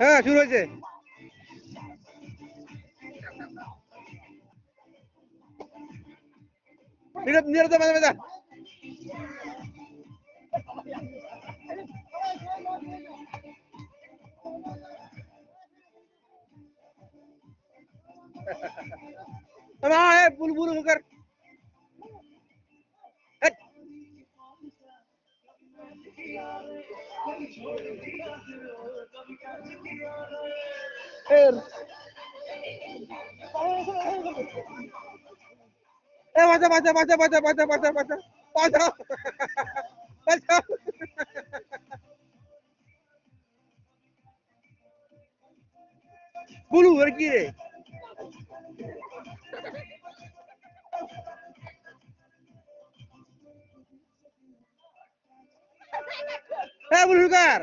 হ্যাঁ শুরু হয়েছে। নিরাপদে বাজা বাজা। বুলবুল মুখার বাঁচা বাঁচা বাঁচা বাঁচা বাঁচা বাঁচা বাঁচা বাঁচা বাঁচা। বুলু আর কি রে? হ্যাঁ বুলু কার